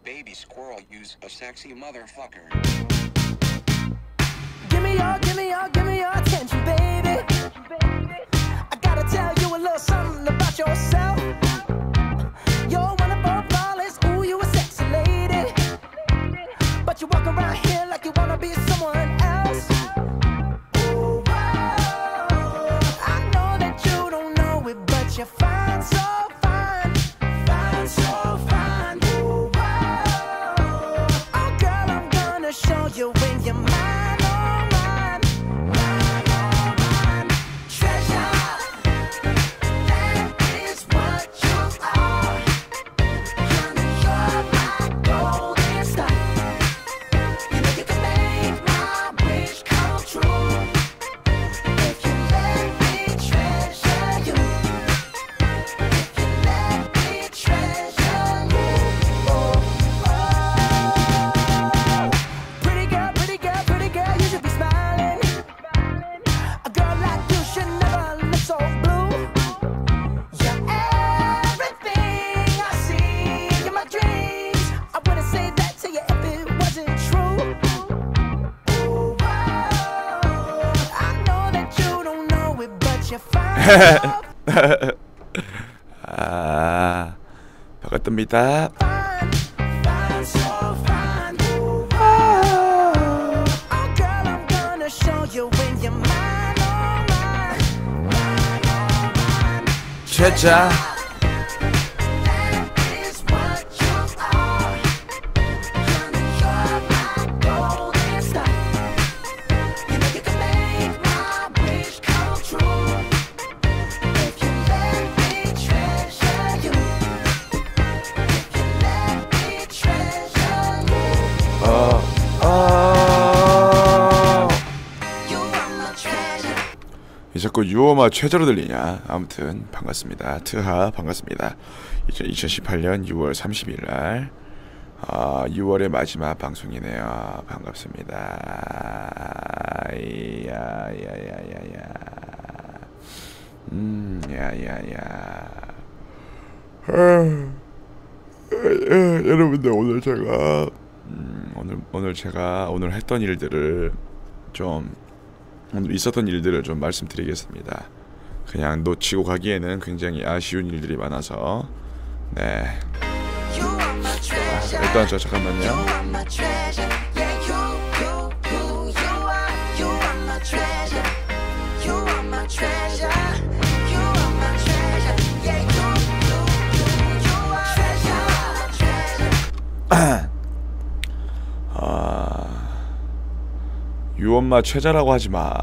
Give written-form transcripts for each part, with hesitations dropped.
baby squirrel, use a sexy motherfucker. Give me your attention, baby. I gotta tell you a little something about yourself. You're one of our flawless, ooh, you a sexy lady. But you walk around here like you wanna be someone else. Ooh, whoa. I know that you don't know it, but you're fine, so fine. Fine, so fine. Ooh, whoa. Oh, girl, I'm gonna show you when you're mine, oh, mine. Mine, oh, mine. Treasure, that is what you are. Honey, you're my golden star. You know you can make my wish come true. If you let me treasure you. If you let me treasure you. Oh, oh. Pretty girl, you should be smiling. A girl like you should never look so blue. You're everything I see in my dreams. I wouldn't say that to you if it wasn't true. Ooh, whoa. I know that you don't know it, but you're fine. 아, 반갑습니다. Fine, fine, so fine. Ooh, whoa. Oh, girl, I'm gonna show you when you're mine, oh, mine. Mine, oh, mine. 최자. That is what you are. Honey, you're my golden star. You know you can make my wish come true. If you let me treasure you. If you let me treasure you. You are my treasure. 이 자꾸 유어마 최저로 들리냐? 아무튼 반갑습니다. 트하 반갑습니다. 2018년 6월 30일 날 6월의 마지막 방송이네요. 반갑습니다. 야야야야야. 야야야. 여러분들 오늘 했던 일들을 좀 오늘 있었던 일들을 좀 말씀드리겠습니다. 그냥 놓치고 가기에는 굉장히 아쉬운 일들이 많아서 네. You are my treasure. 일단 저 You 잠깐만요. are my treasure. Yeah, you are my treasure. You are my treasure. You are my treasure. Yeah, you are treasure. 유엄마 최자라고 하지 마.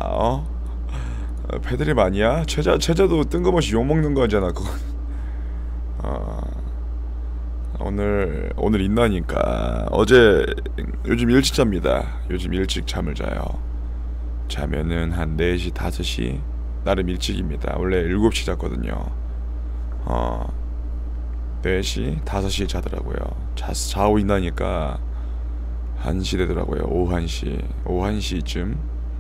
패드립 아니야? 최자도 뜬금없이 욕 먹는 거잖아. 그건. 오늘 있나니까 어제 요즘 일찍 잡니다. 요즘 일찍 잠을 자요. 자면은 한 4시 5시 나름 일찍입니다. 원래 7시 잤거든요. 4시 5시 자더라고요. 자고 있나니까 1시 되더라고요. 오후 1시쯤.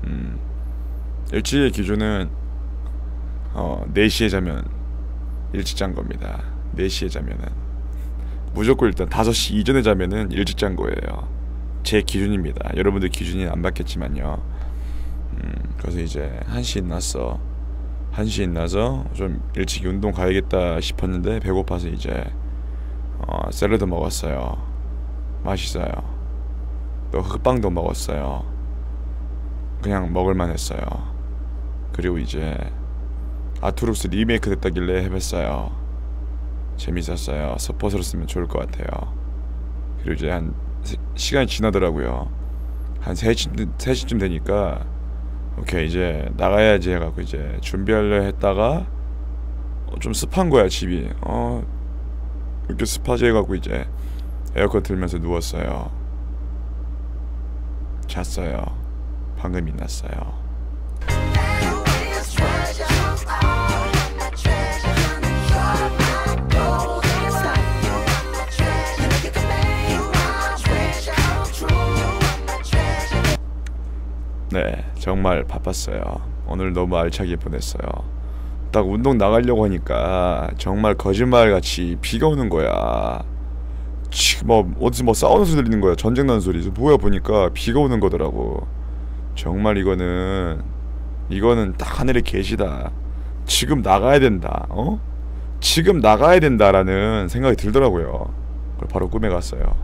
일찍의 기준은 4시에 자면 일찍 잔 겁니다. 4시에 자면은 무조건 일단 5시 이전에 자면은 일찍 잔 거예요. 제 기준입니다. 여러분들 기준이 안 맞겠지만요. 그래서 이제 1시에 났어. 1시에 나서 좀 일찍 운동 가야겠다 싶었는데 배고파서 이제 샐러드 먹었어요. 맛있어요. 또 흑빵도 먹었어요. 그냥 먹을만 했어요. 그리고 이제 아투룩스 리메이크 됐다길래 해봤어요. 재밌었어요. 서폿으로 쓰면 좋을 것 같아요. 그리고 이제 한 시간이 지나더라고요. 한 3시쯤 되니까 오케이 이제 나가야지 해갖고 이제 준비하려 했다가 좀 습한 거야 집이. 이렇게 습하지 해갖고 이제 에어컨 틀면서 누웠어요. 잤어요. 방금 일어났어요. 네, 정말 바빴어요. 오늘 너무 알차게 보냈어요. 딱 운동 나가려고 하니까 정말 거짓말같이 비가 오는 거야. 뭐 어디서 뭐 싸우는 소리 들리는 거야. 전쟁 나는 소리. 뭐야 보니까 비가 오는 거더라고. 정말 이거는 딱 하늘의 계시다. 지금 나가야 된다. 지금 나가야 된다라는 생각이 들더라고요. 그걸 바로 꿈에 갔어요.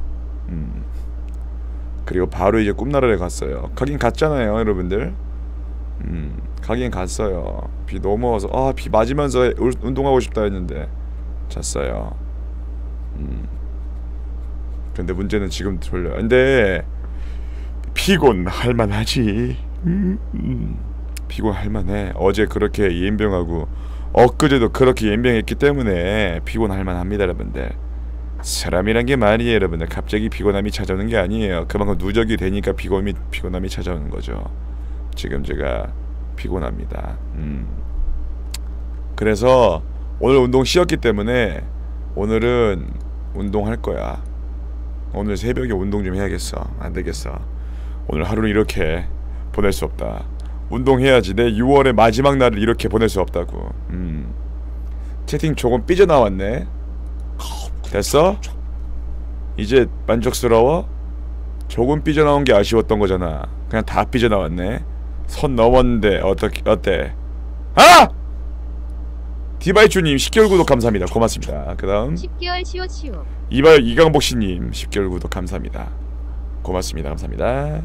그리고 바로 이제 꿈나라에 갔어요. 가긴 갔잖아요, 여러분들. 가긴 갔어요. 비 너무 와서 비 맞으면서 운동하고 싶다 했는데 잤어요. 근데 문제는 지금 졸려요. 근데 피곤할 만하지. 피곤할 만해. 어제 그렇게 예인병하고 엊그제도 그렇게 예인병했기 때문에 피곤할 만합니다, 여러분들. 사람이란 게 말이에요, 여러분들. 갑자기 피곤함이 찾아오는 게 아니에요. 그만큼 누적이 되니까 피곤함이 찾아오는 거죠. 지금 제가 피곤합니다. 그래서 오늘 운동 쉬었기 때문에 오늘은 운동할 거야. 오늘 새벽에 운동 좀 해야겠어. 안 되겠어. 오늘 하루는 이렇게 보낼 수 없다. 운동해야지. 내 6월의 마지막 날을 이렇게 보낼 수 없다고. 채팅 조금 삐져나왔네. 됐어? 이제 만족스러워? 조금 삐져나온 게 아쉬웠던 거잖아. 그냥 다 삐져나왔네. 선 넘었는데 어때? 아! 디바이추님 10개월 구독 감사합니다. 고맙습니다. 그 다음 10개월 시오 이강복씨님 10개월 구독 감사합니다. 고맙습니다. 감사합니다.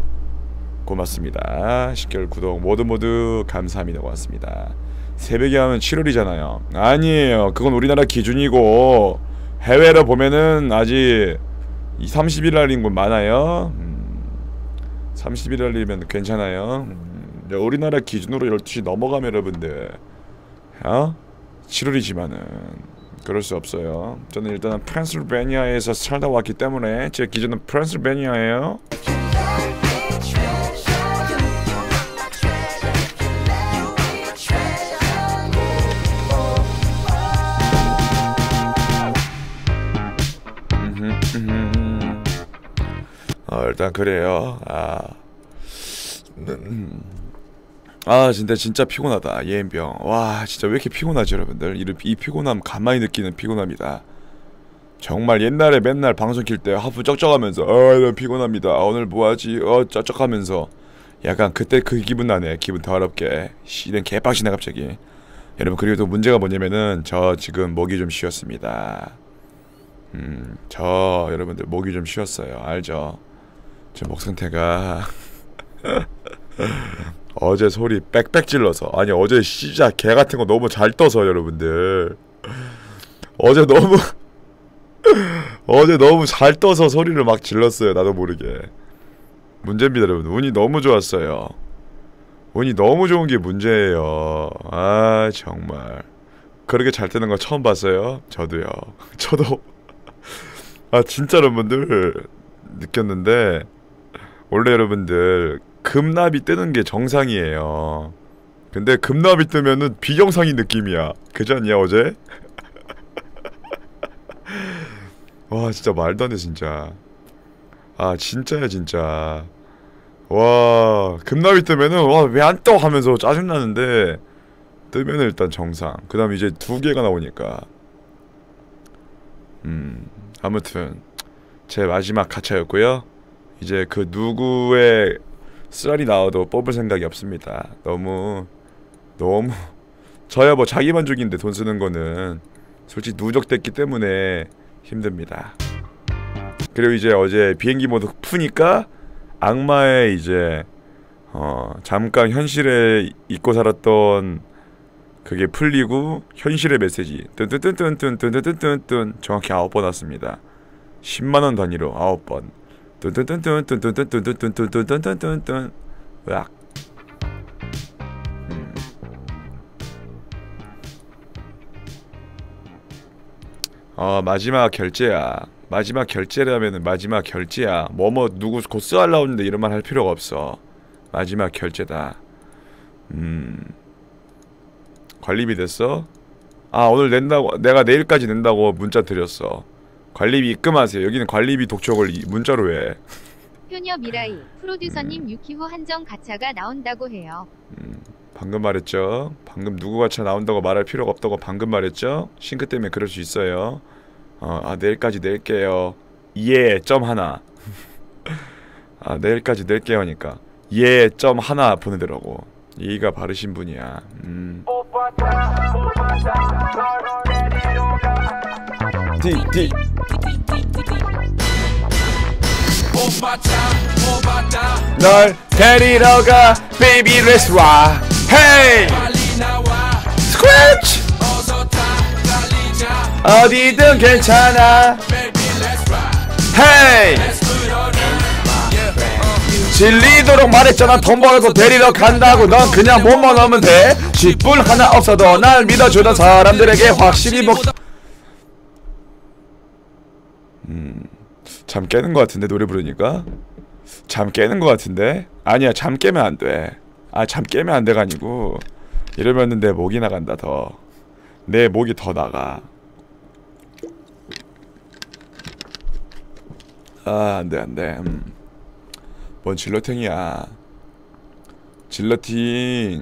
10개월 구독 모두 감사합니다. 고맙습니다. 새벽에 하면 7월이잖아요. 아니에요. 그건 우리나라 기준이고 해외로 보면은 아직 30일 날인 곳 많아요. 30일 날이면 괜찮아요. 우리나라 기준으로 12시 넘어가면 여러분들 7월이지만은 그럴 수 없어요. 저는 일단은 펜실베니아에서 살다 왔기 때문에 제 기준은 펜실베니아예요. 일단 그래요. 진짜 피곤하다. 예인병. 와, 진짜 왜 이렇게 피곤하지, 여러분들? 이 피곤함 간만에 느끼는 피곤함이다. 정말 옛날에 맨날 방송 킬 때 하프 쩍쩍하면서 나 피곤합니다. 오늘 뭐하지? 쩍쩍하면서 약간 그때 그 기분 나네. 기분 더럽게. 이런 개빡치네 갑자기. 여러분, 그리고 또 문제가 뭐냐면은 저 지금 목이 좀 쉬었습니다. 저 여러분들 목이 좀 쉬었어요. 알죠? 제 목 상태가 어제 소리 빽빽 질러서, 아니 어제 진짜 개 같은 거 너무 잘 떠서 여러분들 어제 너무 잘 떠서 소리를 막 질렀어요. 나도 모르게. 문제입니다, 여러분. 운이 너무 좋았어요. 운이 너무 좋은 게 문제예요. 정말 그렇게 잘 뜨는 거 처음 봤어요. 저도요. 저도 진짜 여러분들 느꼈는데, 원래 여러분들 금납이 뜨는 게 정상이에요. 근데 금납이 뜨면은 비정상인 느낌이야. 그지 않냐 어제? 와, 진짜 말도 안 돼 진짜. 진짜야 진짜. 와, 금납이 뜨면은 왜 안 떠 하면서 짜증나는데, 뜨면은 일단 정상. 그 다음에 이제 2개가 나오니까 아무튼 제 마지막 가차였고요. 이제 그 누구의 쓰라리 나와도 뽑을 생각이 없습니다. 너무 저야 뭐 자기 만족인데 돈 쓰는 거는 솔직히 누적됐기 때문에 힘듭니다. 그리고 이제 어제 비행기 모드 푸니까 악마의 이제 잠깐 현실에 잊고 살았던 그게 풀리고 현실의 메시지 뚠뚠뚠뚠뚠뚠뚠뚠 정확히 9번 왔습니다. 10만원 단위로 9번 뚠뚠뚠뚠뚠뚠뚠뚠뚠뚠뚠뚠뚠뚠뚠 으악. 마지막 결제야. 마지막 결제라면은 마지막 결제야. 누구 곧 쓰알라오는데 이런 말 할 필요가 없어. 마지막 결제다. 관리비 됐어? 오늘 낸다고, 내가 내일까지 낸다고 문자 드렸어. 관리비 입금하세요. 여기는 관리비 독촉을 문자로 해. 효녀 미라이 프로듀서님 6기 후 한정 가차가 나온다고 해요. 방금 말했죠. 방금 누구 가차 나온다고 말할 필요가 없다고 방금 말했죠. 싱크 때문에 그럴 수 있어요. 내일까지 낼게요. 예, 점 하나. 내일까지 낼게요 하니까 예, 점 하나 보내더라고. 예의가 바르신 분이야. D 널 데리러 가 baby let's rock hey scratch 어디든 괜찮아 hey 질리도록 말했잖아. 돈 벌어서 데리러 간다고. 넌 그냥 몸만 넣으면 돼. 10분 하나 없어도 날 믿어주던 사람들에게 확실히 잠 깨는 것 같은데 노래 부르니까? 잠 깨는 것 같은데? 아니야, 잠 깨면 안 돼. 잠 깨면 안 돼가 아니고 이러면은 내 목이 나간다. 내 목이 더 나가. 안돼. 뭔 질러팅이야. 질러팅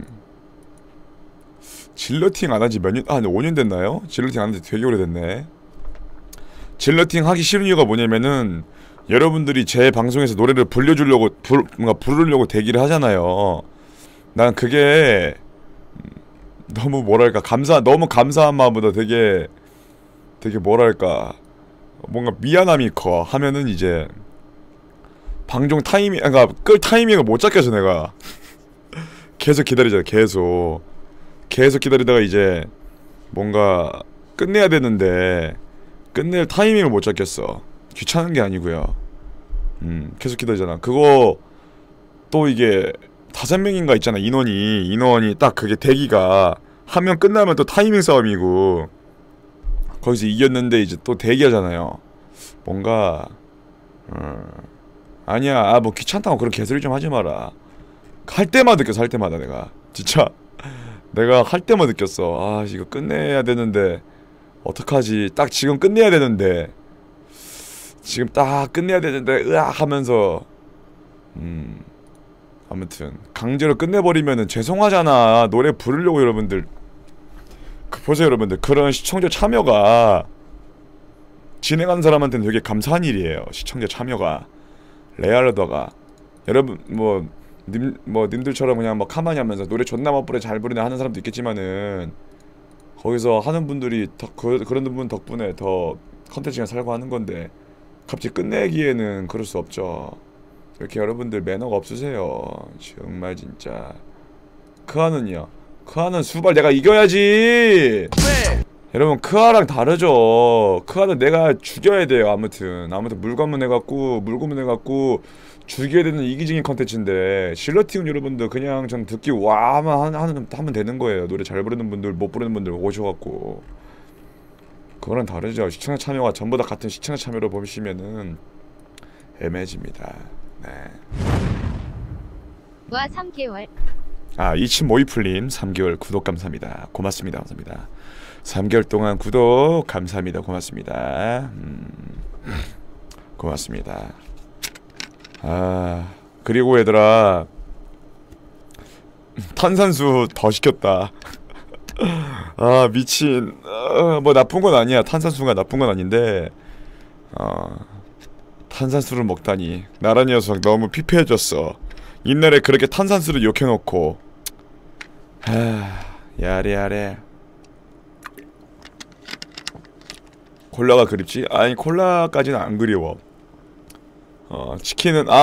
안한지 몇 년? 한 5년 됐나요? 질러팅 안한지 되게 오래됐네. 질러팅 하기 싫은 이유가 뭐냐면은 여러분들이 제 방송에서 노래를 불려주려고 뭔가 부르려고 대기를 하잖아요. 난 그게 너무 뭐랄까 너무 감사한 마음보다 되게 뭐랄까 뭔가 미안함이 커. 하면은 이제 방송 타이밍, 그러니까 끌 타이밍을 못 잡겠어 내가. 계속 기다리잖아. 계속 기다리다가 이제 뭔가 끝내야 되는데 끝낼 타이밍을 못 잡겠어. 귀찮은 게 아니고요. 계속 기다리잖아. 그거 또 이게 5명인가 있잖아. 인원이 딱 그게 대기가 하면 끝나면 또 타이밍 싸움이고 거기서 이겼는데 이제 또 대기하잖아요. 뭔가 아니야. 뭐 귀찮다고 그런 개소리 좀 하지 마라. 할 때마다 느꼈어. 할 때마다 내가 진짜 내가 할 때마다 느꼈어. 이거 끝내야 되는데 어떡하지. 딱 지금 끝내야 되는데 으악 하면서 아무튼 강제로 끝내버리면은 죄송하잖아. 노래 부르려고 여러분들 보세요. 여러분들 그런 시청자 참여가 진행하는 사람한테는 되게 감사한 일이에요. 시청자 참여가 레알러더가 여러분 님들처럼 그냥 가만히 하면서 노래 존나 멋부려 잘 부르네 하는 사람도 있겠지만은 거기서 하는 분들이 그런 분 덕분에 더 컨텐츠가 살고 하는 건데 갑자기 끝내기에는 그럴 수 없죠. 이렇게 여러분들 매너가 없으세요. 정말 진짜. 크아는요? 크아는 수발 내가 이겨야지. 여러분 크아랑 다르죠. 크아는 내가 죽여야 돼요. 아무튼 물 검문해갖고 죽여야 되는 이기적인 컨텐츠인데 질러팅은 여러분들 그냥 전 듣기 와만 하면 되는 거예요. 노래 잘 부르는 분들 못 부르는 분들 오셔갖고 그거랑 다르죠. 시청자 참여가 전부 다 같은 시청자 참여로 보시면은 애매해집니다. 네. 와 3개월. 이치모이풀님 3개월 구독 감사합니다. 고맙습니다. 3개월 동안 구독 감사합니다. 고맙습니다. 고맙습니다. 그리고 얘들아 탄산수 더 시켰다. 미친. 뭐 나쁜 건 아니야. 탄산수가 나쁜 건 아닌데 탄산수를 먹다니 나란 녀석 너무 피폐해졌어. 옛날에 그렇게 탄산수를 욕해놓고 야래 콜라가 그립지? 아니 콜라까지는 안 그리워. 치킨은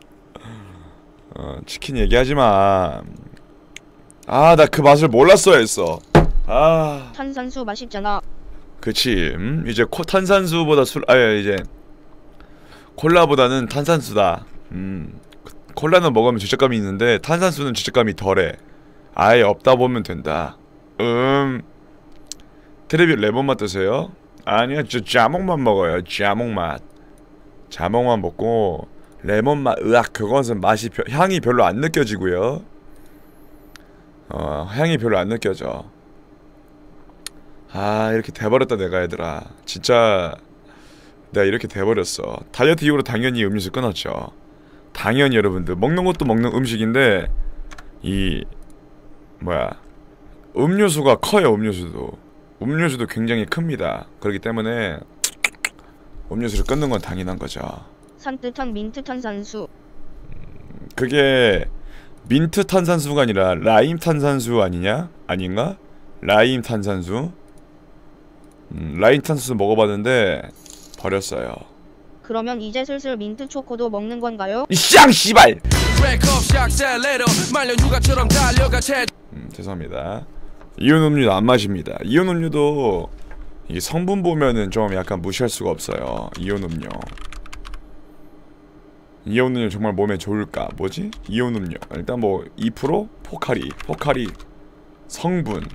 치킨 얘기하지마. 나 그 맛을 몰랐어야 했어. 탄산수 맛있잖아. 그치. 이제 탄산수보다 이제 콜라보다는 탄산수다. 콜라는 먹으면 죄책감이 있는데 탄산수는 죄책감이 덜해. 아예 없다 보면 된다. 테레비 레몬맛 드세요? 아니요, 저 자몽만 먹어요. 자몽만 먹고 레몬맛 그것은 향이 별로 안 느껴지고요. 향이 별로 안 느껴져. 이렇게 돼버렸다 내가. 얘들아 진짜 내가 이렇게 돼버렸어. 다이어트 이후로 당연히 음료수 끊었죠. 당연히 여러분들 먹는 것도 먹는 음식인데 음료수가 커요. 음료수도 굉장히 큽니다. 그렇기 때문에 음료수를 끊는 건 당연한 거죠. 산뜻한 민트 탄산수. 그게 민트 탄산수가 아니라 라임 탄산수 아니냐? 아닌가? 라임 탄산수? 라임 탄산수 먹어봤는데 버렸어요. 그러면 이제 슬슬 민트 초코도 먹는 건가요? 이쌍 씨발! 죄송합니다. 이온 음료도 안 마십니다. 이온 음료도 이 성분 보면은 좀 약간 무시할 수가 없어요. 이온 음료. 이온 음료 정말 몸에 좋을까? 뭐지? 이온 음료. 일단 뭐 2% 포카리 성분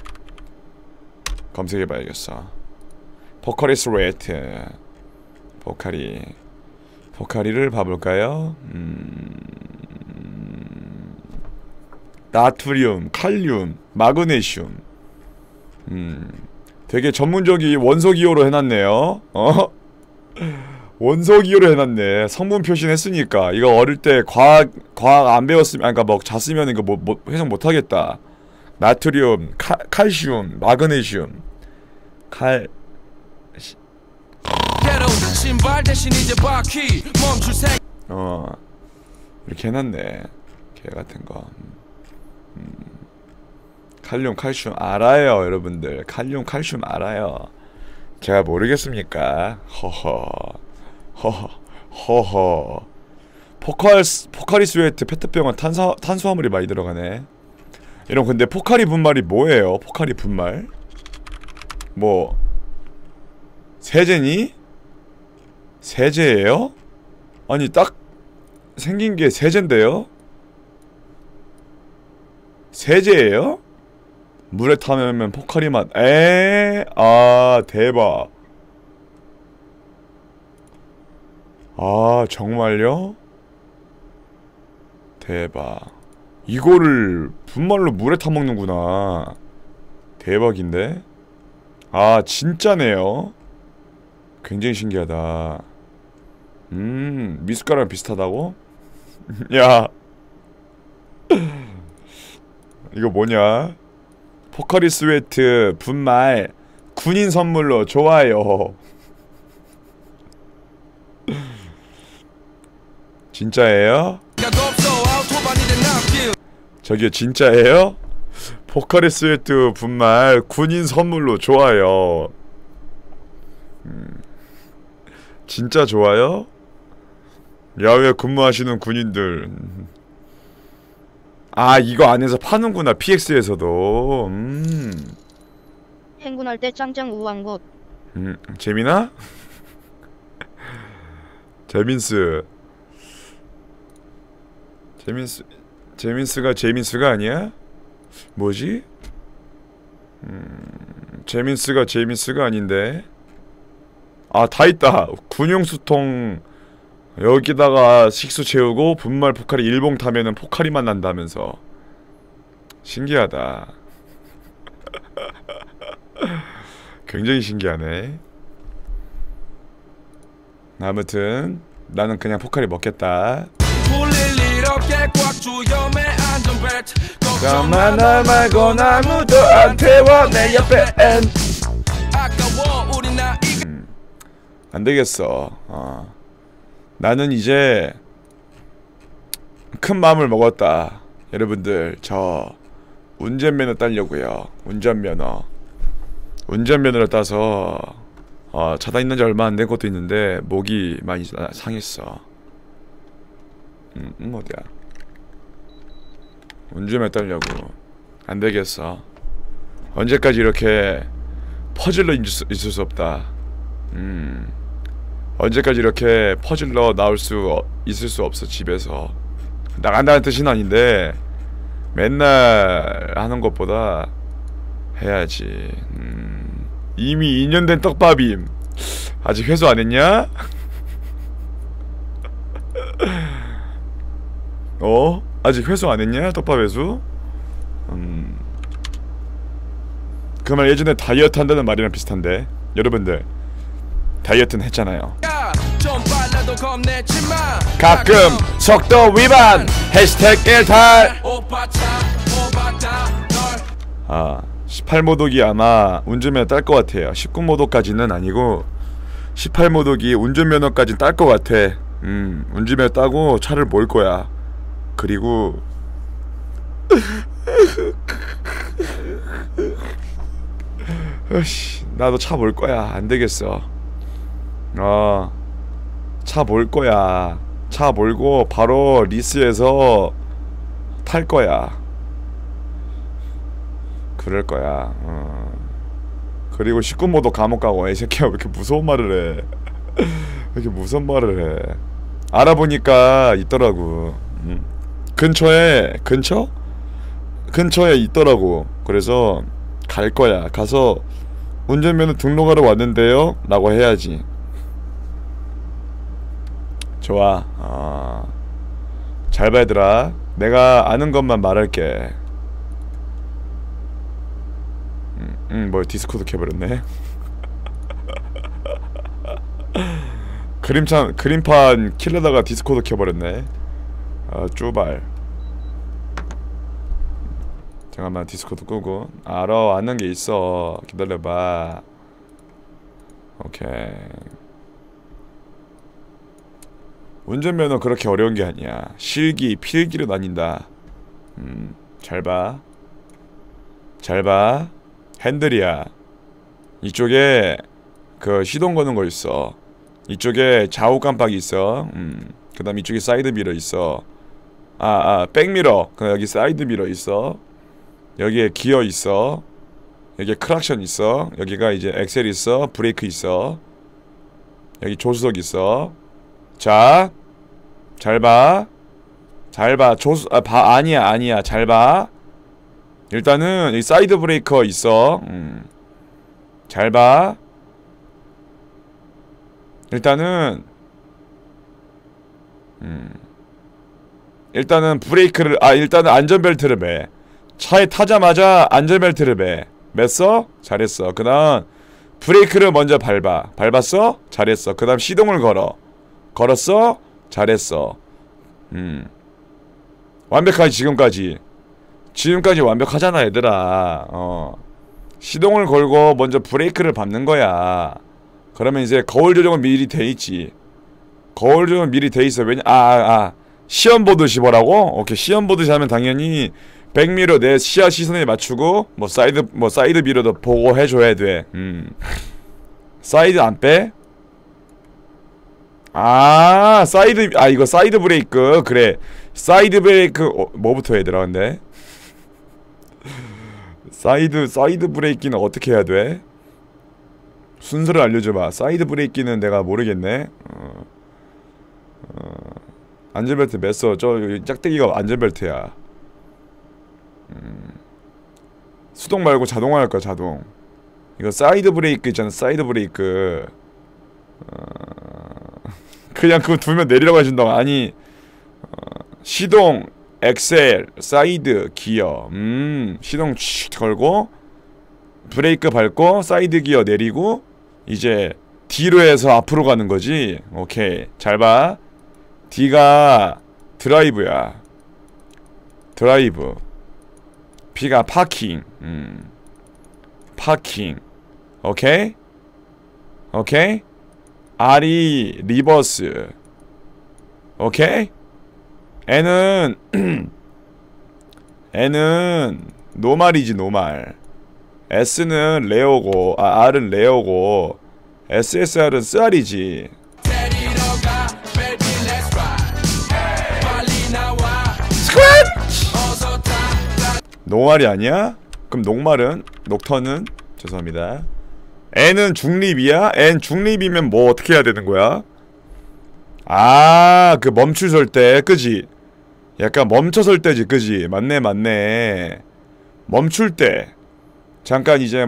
검색해봐야겠어. 포카리 스웨트. 포카리를 봐볼까요? 나트륨, 칼륨, 마그네슘. 되게 전문적인 원소기호로 해놨네요. 원소기호로 해놨네. 성분 표시는 했으니까. 이거 어릴 때 과학 안 배웠으면, 그러니까 뭐 잤으면 이거 뭐 해석 못하겠다. 나트륨, 칼슘, 마그네슘, 이렇게 해놨네. 개 같은 거. 칼륨, 칼슘 알아요, 여러분들. 칼륨, 칼슘 알아요. 제가 모르겠습니까? 허허. 포카리 스웨트 페트병은 탄수화물이 많이 들어가네. 이런 근데 포카리 분말이 뭐예요? 포카리 분말? 뭐 세제니? 세제예요? 아니 딱 생긴 게 세제인데요? 세제예요? 물에 타면 포카리 맛. 아 대박. 아 정말요? 대박. 이거를 분말로 물에 타먹는구나. 대박인데? 아 진짜네요. 굉장히 신기하다. 미숫가루랑 비슷하다고? 야 이거 뭐냐? 포카리 스웨트 분말 군인 선물로 좋아요. 진짜예요? 저기요 진짜예요? 포카리 스웨트 분말 군인 선물로 좋아요. 진짜 좋아요? 야외 근무하시는 군인들. 아 이거 안에서 파는구나. PX에서도. 행군할 때 짱짱 우한 곳. 재민아? 제민스가 아니야? 뭐지? 제민스가 아닌데. 아 다 있다. 군용수통 여기다가 식수 채우고 분말 포카리 1봉 타면은 포카리만 난다면서. 신기하다. 굉장히 신기하네. 아무튼 나는 그냥 포카리 먹겠다. 가만 나 말고 아무도 안 태워 내 옆엔. 안되겠어. 나는 이제 큰 마음을 먹었다. 여러분들 저 운전면허 따려고요. 운전면허를 따서 차단 있는지 얼마 안 된 것도 있는데 목이 많이 상했어. 어디야? 운전면허 따려고. 안되겠어. 언제까지 이렇게 퍼즐러 있을 수 없다. 언제까지 이렇게 퍼즐러 있을 수 없어. 집에서 나간다는 뜻은 아닌데 맨날 하는 것보다 해야지. 이미 2년 된 떡밥임. 아직 회수 안 했냐? 아직 회수 안 했냐? 떡밥 회수? 그 말 예전에 다이어트 한다는 말이랑 비슷한데. 여러분들 다이어트는 했잖아요. 가끔 속도 위반 해시태그 일탈. 18모독이 아마 운전면허 딸 것 같아요. 19모독까지는 아니고 18모독이 운전면허까지 딸 것 같아. 운전면허 따고 차를 몰 거야. 그리고 으씨, 나도 차 몰 거야. 안 되겠어. 차 몰 거야. 차 몰고 바로 리스에서 탈 거야. 그럴 거야. 그리고 19모독 감옥 가고. 이 새끼야 왜 이렇게 무서운 말을 해. 왜 이렇게 무서운 말을 해. 알아보니까 있더라고. 근처에 있더라고. 그래서 갈 거야. 가서 운전면허 등록하러 왔는데요 라고 해야지. 좋아. 잘 봐 얘들아. 내가 아는 것만 말할게. 뭐 디스코드 켜버렸네. 그림판 킬러다가 디스코드 켜버렸네. 쭈발. 잠깐만 디스코드 끄고. 알아, 아는 게 있어. 기다려봐. 오케이. 운전면허 그렇게 어려운 게 아니야. 실기, 필기로 나뉜다. 잘 봐. 잘 봐. 핸들이야. 이쪽에 그 시동 거는 거 있어. 이쪽에 좌우 깜빡이 있어. 그 다음 이쪽에 사이드 미러 있어. 백미러. 그 여기 사이드 미러 있어. 여기에 기어 있어. 여기에 크락션 있어. 여기가 이제 엑셀 있어. 브레이크 있어. 여기 조수석 있어. 자, 잘 봐. 잘 봐. 아니야. 잘 봐. 일단은 여기 사이드 브레이커 있어. 잘 봐. 일단은 브레이크를 일단은 안전벨트를 매. 차에 타자마자 안전벨트를 매. 맸어? 잘했어. 그 다음 브레이크를 먼저 밟아. 밟았어? 잘했어. 그 다음 시동을 걸어. 걸었어? 잘했어. 완벽하지. 지금까지 완벽하잖아 얘들아. 시동을 걸고 먼저 브레이크를 밟는 거야. 그러면 이제 거울 조정은 미리 돼있지. 거울 조정은 미리 돼있어. 왜냐 시험 보듯이 뭐라고? 오케이. 시험 보듯이 하면 당연히 백미러 내 시야 시선에 맞추고 사이드 미러도 보고 해줘야 돼. 사이드 안 빼? 이거 사이드 브레이크. 그래. 사이드 브레이크 뭐부터 해야 되나 근데? 사이드 브레이크는 어떻게 해야 돼? 순서를 알려줘봐. 사이드 브레이크는 내가 모르겠네. 안전벨트 맸어. 저 짝대기가 안전벨트야. 수동 말고 자동화 할 거야. 자동. 이거 사이드 브레이크 있잖아. 사이드 브레이크. 그냥 그거 두면 내리라고 해준다고. 아니 시동, 엑셀, 사이드, 기어. 시동 칙 걸고 브레이크 밟고 사이드 기어 내리고 이제 D로 해서 앞으로 가는 거지. 오케이. 잘 봐. D가 드라이브야. 드라이브. B가 파킹. 파킹. 오케이? 오케이? R이 리버스. 오케이? N은 노말이지. 노말. S는 레어고 R은 레어고 SSR은 SR이지. 노말이 아니야? 그럼 녹말은? 녹턴은? 죄송합니다. N은 중립이야? N 중립이면 뭐 어떻게 해야 되는 거야? 그 멈추설 때, 그지? 약간 멈춰설 때지, 그지? 맞네. 멈출 때. 잠깐 이제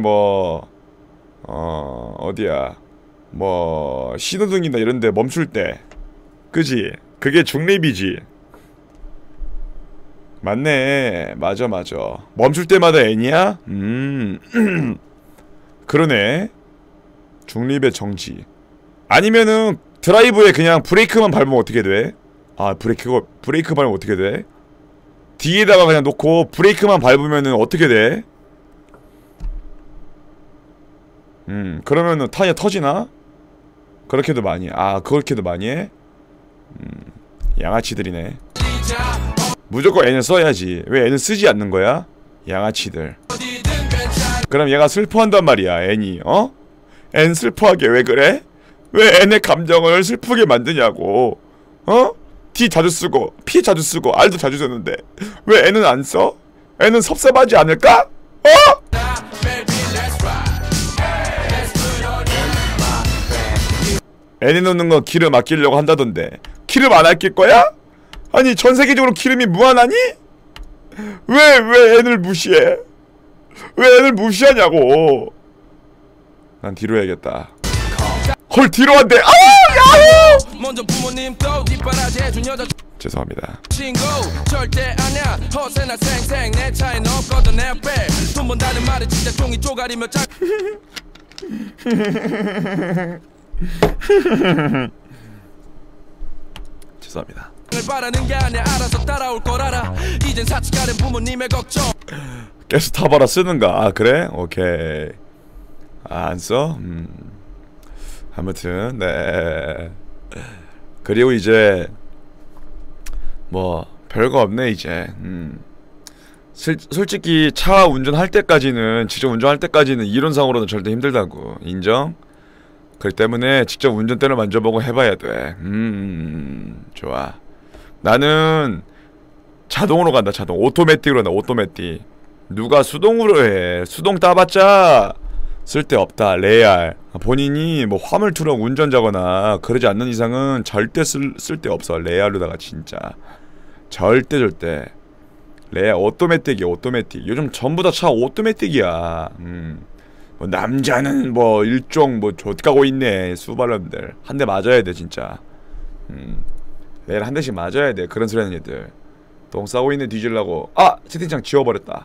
어디야. 신호등이나 이런데 멈출 때. 그지? 그게 중립이지. 맞네. 맞아. 멈출 때마다 N이야? 그러네. 중립의 정지. 아니면은 드라이브에 그냥 브레이크만 밟으면 어떻게 돼? 브레이크 밟으면 어떻게 돼? D에다가 그냥 놓고 브레이크만 밟으면은 어떻게 돼? 그러면은 타이어 터지나? 그렇게도 많이 그렇게도 많이 해? 양아치들이네. 무조건 N을 써야지. 왜 N을 쓰지 않는 거야? 양아치들. 그럼 얘가 슬퍼한단 말이야. N이 N 슬퍼하게 왜 그래? 왜 N의 감정을 슬프게 만드냐고. D 자주 쓰고 P 자주 쓰고 R도 자주 쓰는데 왜 N은 안 써? N은 섭섭하지 않을까? N에 넣는 건 기름 아끼려고 한다던데 기름 안 아낄 거야? 아니 전 세계적으로 기름이 무한하니? 왜 N을 무시해? 왜 N을 무시하냐고. 난 뒤로 해야겠다. 헐 뒤로 한대. 야호! 먼저 부모님 또 뒷바라지 해준 여자 죄송합니다. 친구 절대 아냐 허세나 생생 내 차엔 없거든 내 앞에 돈 번다는 말은 진짜 종이 쪼가리며 짝 죄송합니다. 바라는 게 아니야 알아서 따라올 걸 알아 이젠 사치가는 부모님의 걱정 계속 타봐라 쓰는가? 그래? 오케이. 안 써? 아무튼 네. 그리고 이제 뭐 별거 없네 이제. 솔직히 차 운전할 때까지는 직접 운전할 때까지는 이론상으로는 절대 힘들다고 인정? 그렇기 때문에 직접 운전대를 만져보고 해봐야 돼. 좋아. 나는 자동으로 간다. 자동 오토매틱으로 간다. 오토매틱. 누가 수동으로 해. 수동 따봤자 쓸데없다. 레알 본인이 뭐 화물트럭 운전자거나 그러지 않는 이상은 절대 쓸데없어. 레알로다가 진짜 절대 레알 오토매틱이야. 오토매틱. 요즘 전부 다 차 오토매틱이야. 뭐 남자는 뭐 일종 뭐 좆가고 있네. 수발람들 한 대 맞아야 돼 진짜. 레알 한 대씩 맞아야 돼. 그런 소리 하는 애들 똥 싸고 있네. 뒤질라고. 채팅창 지워버렸다.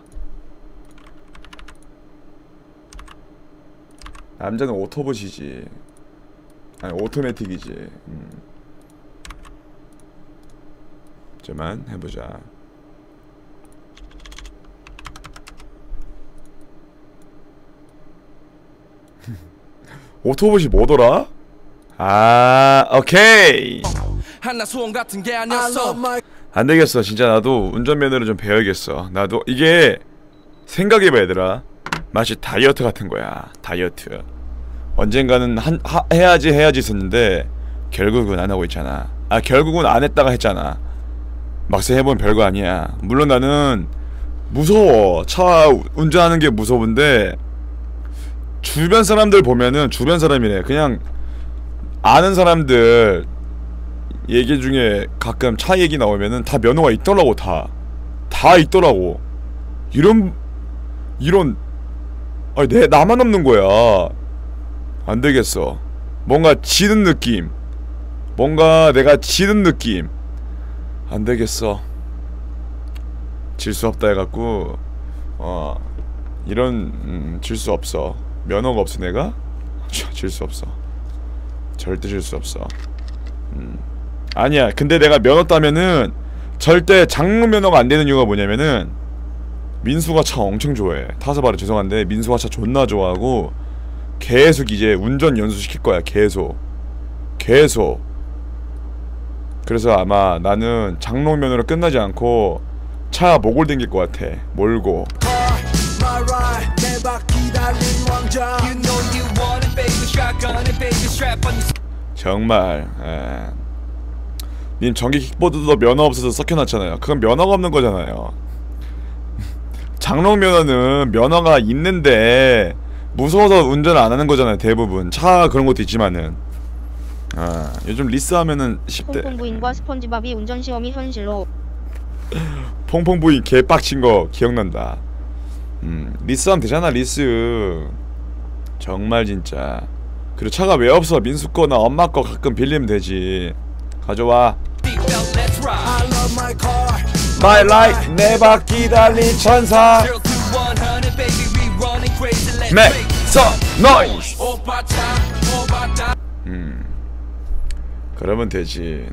남자는 오토봇이지. 아니 오토매틱이지. 잠만 해보자. 오토봇이 뭐더라? 오케이. 한나 수원 같은 게 아니었어 안되겠어 진짜. 나도 운전면허를 좀 배워야겠어. 나도 이게 생각해봐 얘들아. 마치 다이어트 같은 거야. 다이어트 언젠가는 해야지 했는데 결국은 안 하고 있잖아. 결국은 안 했다가 했잖아. 막상 해보면 별거 아니야. 물론 나는 무서워. 차 운전하는 게 무서운데 주변 사람들 보면은 주변 사람이래. 그냥 아는 사람들 얘기 중에 가끔 차 얘기 나오면은 다 면허가 있더라고. 다 있더라고. 이런 나만 없는 거야. 안 되겠어. 뭔가 지는 느낌. 뭔가 내가 지는 느낌. 안 되겠어. 질 수 없다 해갖고 이런 질 수 없어. 면허가 없어 내가? 질 수 없어. 절대 질 수 없어. 아니야. 근데 내가 면허 따면은 절대 장롱 면허가 안 되는 이유가 뭐냐면은 민수가 차 엄청 좋아해. 타서 말해 죄송한데 민수가 차 존나 좋아하고 계속 이제 운전 연수 시킬 거야. 계속. 그래서 아마 나는 장롱 면허로 끝나지 않고 차 목을 당길 것 같아. 몰고. 정말 님 전기 킥보드도 면허 없어서 썩혀놨잖아요. 그건 면허가 없는 거잖아요. 장롱 면허는 면허가 있는데 무서워서 운전을 안 하는 거잖아요. 대부분 차 그런 것도 있지만은 요즘 리스하면은 10대 퐁퐁부인과 스펀지밥이 운전시험이 현실로. 퐁퐁부인 개빡친 거 기억난다. 리스하면 되잖아. 리스 정말 진짜. 그리고 차가 왜 없어? 민수 거나 엄마 거 가끔 빌리면 되지. 가져와. My life 내 바퀴 달린 천사. Make some noise. 그러면 되지.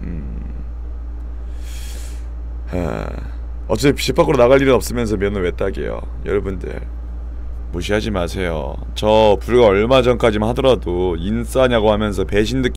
어차피 집 밖으로 나갈 일은 없으면서 면허 왜 따게요? 여러분들 무시하지 마세요. 저 불과 얼마 전까지만 하더라도 인싸냐고 하면서 배신 느낌